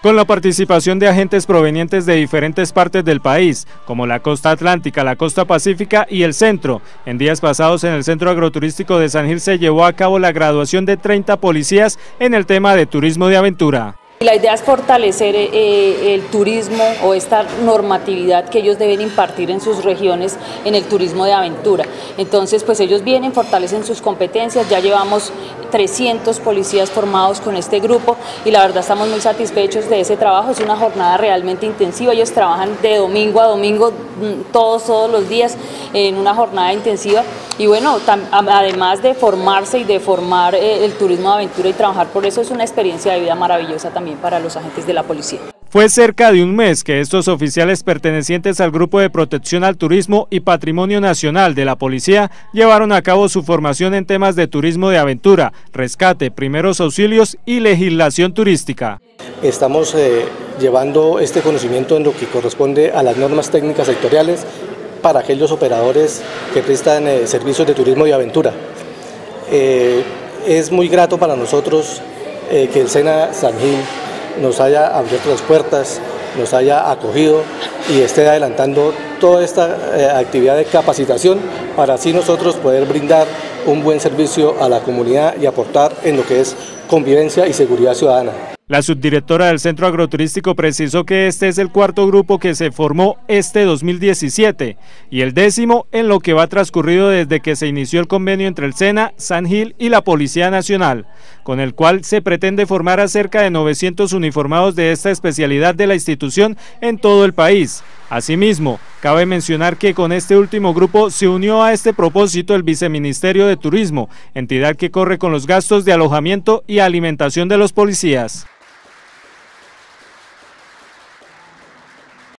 con la participación de agentes provenientes de diferentes partes del país, como la costa atlántica, la costa pacífica y el centro. En días pasados en el Centro Agroturístico de San Gil se llevó a cabo la graduación de 30 policías en el tema de turismo de aventura. La idea es fortalecer el turismo o esta normatividad que ellos deben impartir en sus regiones en el turismo de aventura. Entonces, pues ellos vienen, fortalecen sus competencias, ya llevamos 300 policías formados con este grupo y la verdad estamos muy satisfechos de ese trabajo. Es una jornada realmente intensiva, ellos trabajan de domingo a domingo todos los días en una jornada intensiva y bueno, además de formarse y de formar el turismo de aventura y trabajar por eso, es una experiencia de vida maravillosa también para los agentes de la policía. Fue cerca de un mes que estos oficiales pertenecientes al Grupo de Protección al Turismo y Patrimonio Nacional de la Policía llevaron a cabo su formación en temas de turismo de aventura, rescate, primeros auxilios y legislación turística. Estamos llevando este conocimiento en lo que corresponde a las normas técnicas sectoriales para aquellos operadores que prestan servicios de turismo de aventura. Es muy grato para nosotros que el SENA San Gil nos haya abierto las puertas, nos haya acogido y esté adelantando toda esta actividad de capacitación para así nosotros poder brindar un buen servicio a la comunidad y aportar en lo que es convivencia y seguridad ciudadana. La subdirectora del Centro Agroturístico precisó que este es el cuarto grupo que se formó este 2017 y el 10º en lo que va transcurrido desde que se inició el convenio entre el SENA, San Gil y la Policía Nacional, con el cual se pretende formar a cerca de 900 uniformados de esta especialidad de la institución en todo el país. Asimismo, cabe mencionar que con este último grupo se unió a este propósito el Viceministerio de Turismo, entidad que corre con los gastos de alojamiento y alimentación de los policías.